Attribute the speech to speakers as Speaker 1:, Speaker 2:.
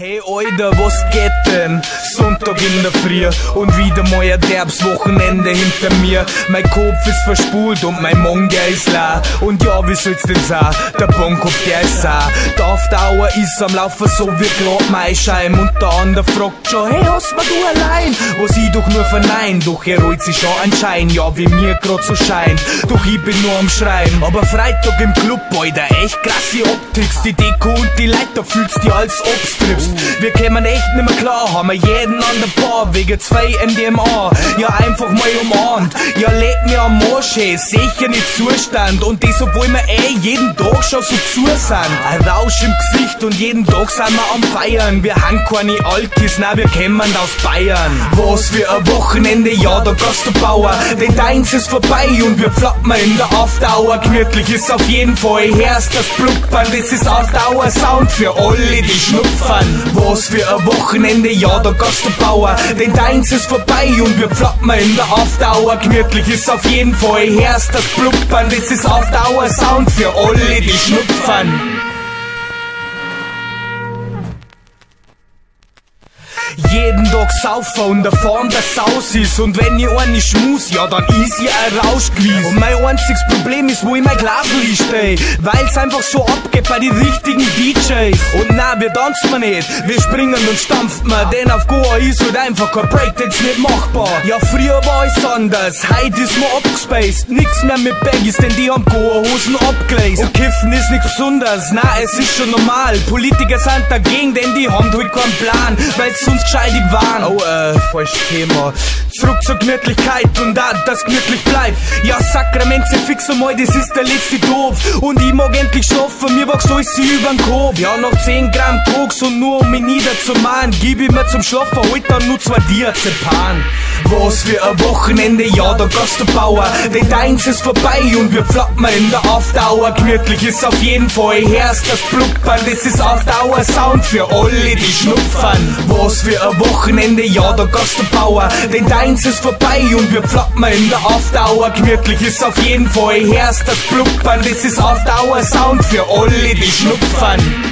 Speaker 1: Hey Alter, was geht denn? Sonntag in der Früh und wieder mal ein derbs Wochenende hinter mir. Mein Kopf ist verspult und mein Magen, der ist leer. Und ja, wie soll's denn sein? Der Bankopf, der ist auch. Der auf Dauer ist am Laufen so wie grad mein Scheim. Und der andere fragt schon, hey, hast mir du allein? Was ich doch nur vernein, doch er rollt sich schon anscheinend, ja, wie mir grad so scheint. Doch ich bin nur am Schreien. Aber Freitag im Club, Alter, echt krasse Optics. Die Deko und die Leiter fühlst dir als ob's triffst. Wir kämen echt nimmer klar, haben wir jeden an der Bar, wegen 2 MDMA, ja einfach mal umarmt. Ja, lebt mir am Arsch, hey, sicher nicht Zustand. Und das, obwohl wir jeden Tag schon so zu sind. Ein Rausch im Gesicht und jeden Tag sind wir am Feiern. Wir haben keine Alkis, nein, wir kämen aus Bayern. Was für ein Wochenende, ja, da kannst du Bauer. Denn deins ist vorbei und wir flappen in der Afterhour. Gemütlich ist auf jeden Fall, herrscht das Blubbern. Das ist Afterhour Sound für alle, die schnupfern. Was für ein Wochenende, ja, da kannst du Bauer. Denn deins ist vorbei und wir flappen in der Afterhour. Gemütlich ist auf jeden Fall, herrscht das Blubbern. Das ist Afterhour Sound für alle, die schnupfern. Jeden Tag saufen und erfahren, dass Saus ist. Und wenn ich einen schmus, ja, dann ist ja ein Rausch gewesen. Und mein einziges Problem ist, wo ich mein Glasl steh, weil's einfach so abgeht bei die richtigen DJs. Und nein, wir tanzen wir nicht, wir springen und stampfen wir. Denn auf Goa ist halt einfach kein Breakdance nicht machbar. Ja, früher war es anders, heute ist man abgespaced. Nix mehr mit Baggies, denn die haben Goa-Hosen abgelaced. Und Kiffen ist nichts Besonderes, nein, es ist schon normal. Politiker sind dagegen, denn die haben halt keinen Plan, weil's sonst gescheidig waren. Oh, falsches Thema. Zurück zur Gemütlichkeit und da, das gemütlich bleibt. Ja, Sakrament, sei fix einmal, das ist der letzte Doof. Und ich mag endlich schlafen, mir wächst alles übern Kopf. Ja, noch 10 Gramm Koks und nur um mich niederzumachen, gib ich mir zum Schlafen heute dann nur 2 Diazepam. Was für ein Wochenende, ja, da kannst du Bauer. Denn deins ist vorbei und wir flappen in der Afterhour. Gemütlich ist auf jeden Fall, herrscht das Blubbern. Das ist Afterhour Sound für alle, die schnupfern. Was für ein Wochenende, ja, da kannst du Bauer. Denn deins ist vorbei und wir flappen in der Afterhour. Gemütlich ist auf jeden Fall, herrscht das Blubbern. Das ist Afterhour Sound für alle, die schnupfern.